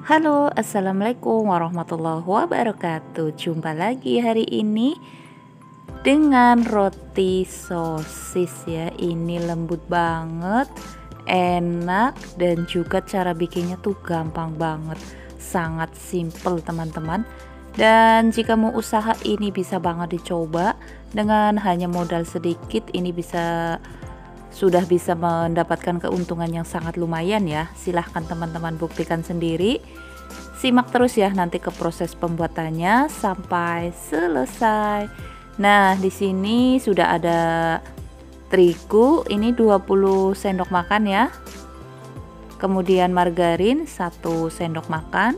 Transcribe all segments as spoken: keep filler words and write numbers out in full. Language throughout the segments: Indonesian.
Halo, assalamualaikum warahmatullahi wabarakatuh. Jumpa lagi hari ini dengan roti sosis ya. Ini lembut banget, enak, dan juga cara bikinnya tuh gampang banget. Sangat simple teman-teman. Dan jika mau usaha ini bisa banget dicoba. Dengan hanya modal sedikit ini bisa sudah bisa mendapatkan keuntungan yang sangat lumayan ya. Silahkan teman-teman buktikan sendiri. Simak terus ya nanti ke proses pembuatannya sampai selesai. Nah, di sini sudah ada terigu, ini dua puluh sendok makan ya. Kemudian margarin satu sendok makan.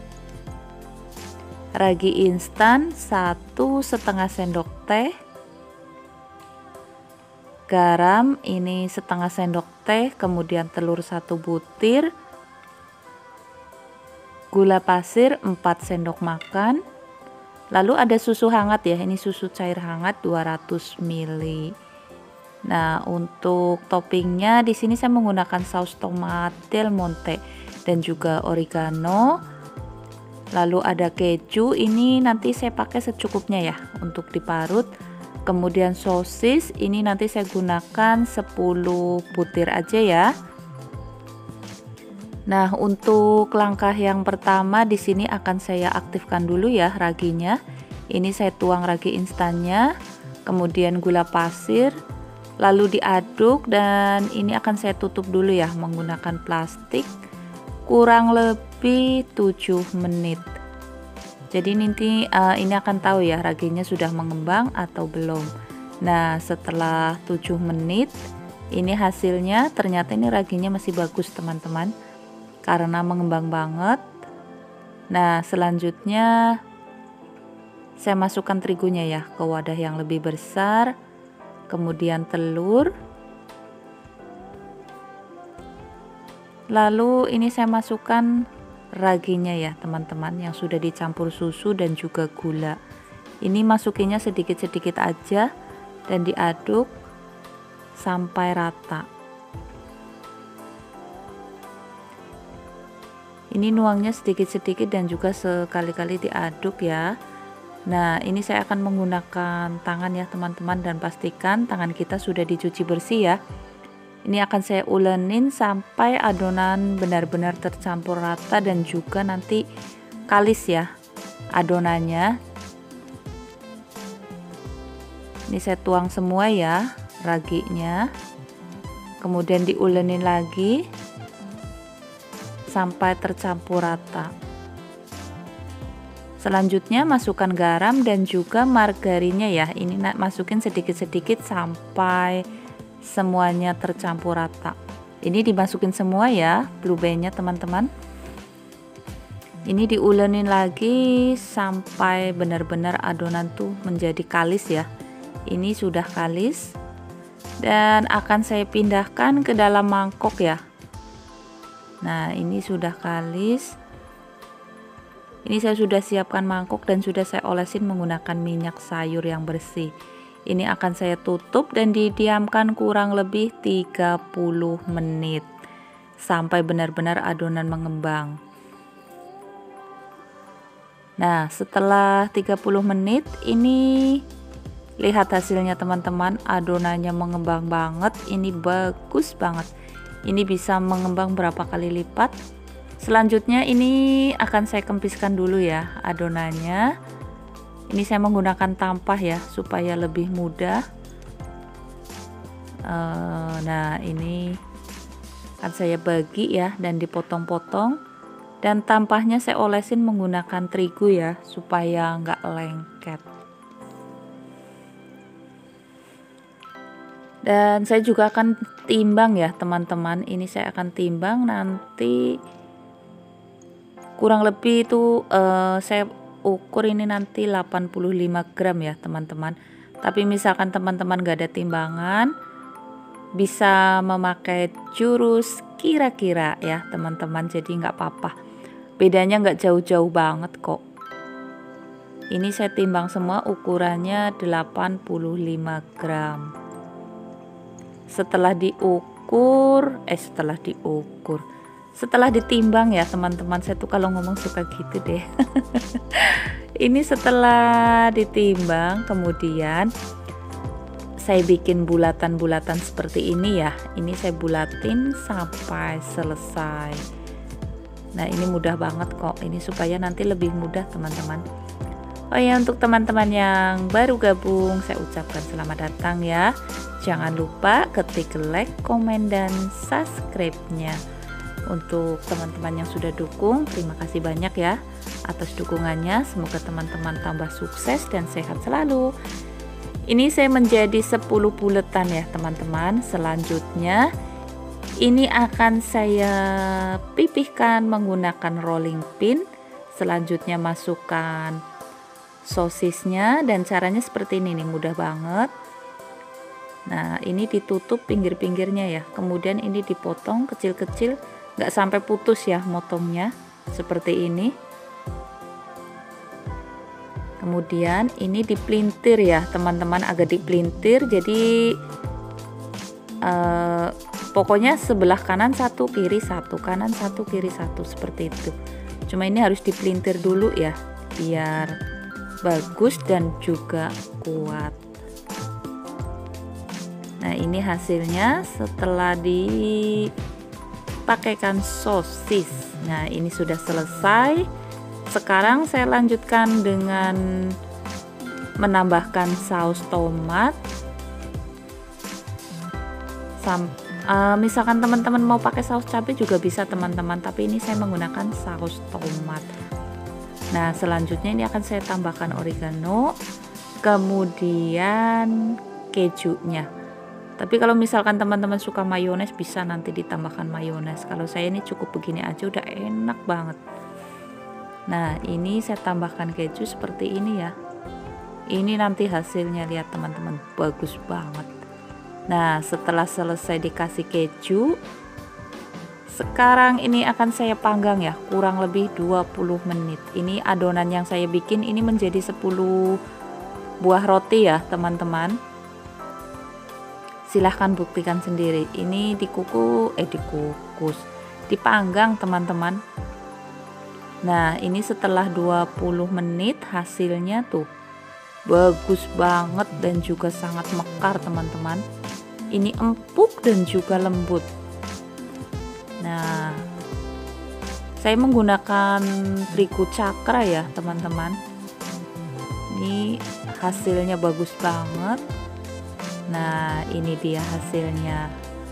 Ragi instan satu setengah sendok teh. Garam ini setengah sendok teh, kemudian telur satu butir, gula pasir empat sendok makan, lalu ada susu hangat ya, ini susu cair hangat dua ratus mililiter. Nah, untuk toppingnya di sini saya menggunakan saus tomat Del Monte dan juga oregano. Lalu ada keju, ini nanti saya pakai secukupnya ya untuk diparut. Kemudian sosis ini nanti saya gunakan sepuluh butir aja ya. Nah, untuk langkah yang pertama di sini akan saya aktifkan dulu ya raginya. Ini saya tuang ragi instannya, kemudian gula pasir, lalu diaduk dan ini akan saya tutup dulu ya menggunakan plastik kurang lebih tujuh menit. Jadi nanti uh, ini akan tahu ya raginya sudah mengembang atau belum. Nah, setelah tujuh menit ini hasilnya ternyata ini raginya masih bagus teman-teman, karena mengembang banget. Nah, selanjutnya saya masukkan terigunya ya ke wadah yang lebih besar, kemudian telur, lalu ini saya masukkan raginya ya teman-teman yang sudah dicampur susu dan juga gula. Ini masukinnya sedikit-sedikit aja dan diaduk sampai rata. Ini nuangnya sedikit-sedikit dan juga sekali-kali diaduk ya. Nah, ini saya akan menggunakan tangan ya teman-teman, dan pastikan tangan kita sudah dicuci bersih ya. Ini akan saya ulenin sampai adonan benar-benar tercampur rata dan juga nanti kalis ya adonannya. Ini saya tuang semua ya raginya, kemudian diulenin lagi sampai tercampur rata. Selanjutnya masukkan garam dan juga margarinnya ya. Ini masukin sedikit-sedikit sampai semuanya tercampur rata. Ini dimasukin semua ya blueberry-nya teman-teman. Ini diulenin lagi sampai benar-benar adonan tuh menjadi kalis ya. Ini sudah kalis dan akan saya pindahkan ke dalam mangkok ya. Nah, ini sudah kalis. Ini saya sudah siapkan mangkok dan sudah saya olesin menggunakan minyak sayur yang bersih. Ini akan saya tutup dan didiamkan kurang lebih tiga puluh menit sampai benar-benar adonan mengembang. Nah, setelah tiga puluh menit ini lihat hasilnya teman-teman, adonannya mengembang banget, ini bagus banget. Ini bisa mengembang berapa kali lipat. Selanjutnya ini akan saya kempiskan dulu ya adonannya. Ini saya menggunakan tampah ya supaya lebih mudah. Uh, nah, ini akan saya bagi ya dan dipotong-potong. Dan tampahnya saya olesin menggunakan terigu ya supaya nggak lengket. Dan saya juga akan timbang ya teman-teman. Ini saya akan timbang nanti kurang lebih itu uh, saya ukur ini nanti delapan puluh lima gram ya teman-teman. Tapi misalkan teman-teman gak ada timbangan, bisa memakai jurus kira-kira ya teman-teman, jadi nggak apa-apa, bedanya nggak jauh-jauh banget kok. Ini saya timbang semua, ukurannya delapan puluh lima gram. Setelah diukur eh setelah diukur setelah ditimbang ya teman-teman, saya tuh kalau ngomong suka gitu deh. Ini setelah ditimbang, kemudian saya bikin bulatan-bulatan seperti ini ya. Ini saya bulatin sampai selesai. Nah, ini mudah banget kok. Ini supaya nanti lebih mudah teman-teman. Oh ya, untuk teman-teman yang baru gabung, saya ucapkan selamat datang ya. Jangan lupa ketik like, komen, dan subscribe-nya. Untuk teman-teman yang sudah dukung, terima kasih banyak ya atas dukungannya. Semoga teman-teman tambah sukses dan sehat selalu. Ini saya menjadi sepuluh buletan ya teman-teman. Selanjutnya ini akan saya pipihkan menggunakan rolling pin. Selanjutnya masukkan sosisnya, dan caranya seperti ini nih, mudah banget. Nah, ini ditutup pinggir-pinggirnya ya. Kemudian ini dipotong kecil-kecil, nggak sampai putus ya motongnya, seperti ini. Kemudian ini dipelintir ya teman-teman, agak dipelintir, jadi eh, pokoknya sebelah kanan satu, kiri satu, kanan satu, kiri satu, seperti itu. Cuma ini harus dipelintir dulu ya, biar bagus dan juga kuat. Nah, ini hasilnya setelah dipakaikan sosis. Nah, ini sudah selesai. Sekarang saya lanjutkan dengan menambahkan saus tomat. Sam, uh, misalkan teman-teman mau pakai saus cabai juga bisa teman-teman, tapi ini saya menggunakan saus tomat. Nah, selanjutnya ini akan saya tambahkan oregano, kemudian kejunya. Tapi kalau misalkan teman-teman suka mayones, bisa nanti ditambahkan mayones. Kalau saya ini cukup begini aja udah enak banget. Nah, ini saya tambahkan keju seperti ini ya. Ini nanti hasilnya, lihat teman-teman, bagus banget. Nah, setelah selesai dikasih keju, sekarang ini akan saya panggang ya, kurang lebih dua puluh menit. Ini adonan yang saya bikin ini menjadi sepuluh buah roti ya teman-teman. Silahkan buktikan sendiri. Ini dikuku, eh dikukus, dipanggang teman-teman. Nah, ini setelah dua puluh menit hasilnya tuh bagus banget dan juga sangat mekar teman-teman. Ini empuk dan juga lembut. Nah, saya menggunakan terigu cakra ya teman-teman. Ini hasilnya bagus banget. Nah, ini dia hasilnya.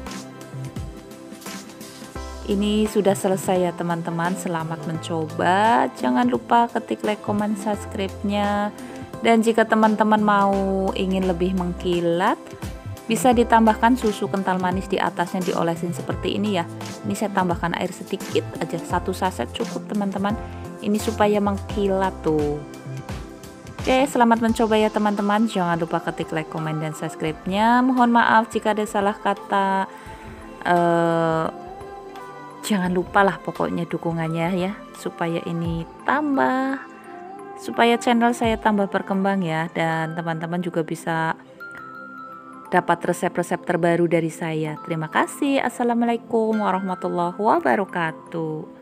Ini sudah selesai ya teman-teman. Selamat mencoba. Jangan lupa ketik like, comment, subscribe-nya. Dan jika teman-teman mau ingin lebih mengkilat, bisa ditambahkan susu kental manis di atasnya, diolesin seperti ini ya. Ini saya tambahkan air sedikit aja, satu saset cukup teman-teman. Ini supaya mengkilat tuh. Oke, selamat mencoba ya teman-teman. Jangan lupa ketik like, comment, dan subscribe-nya. Mohon maaf jika ada salah kata. Uh, Jangan lupa lah pokoknya dukungannya ya, supaya ini tambah, supaya channel saya tambah berkembang ya, dan teman-teman juga bisa dapat resep-resep terbaru dari saya. Terima kasih. Assalamualaikum warahmatullahi wabarakatuh.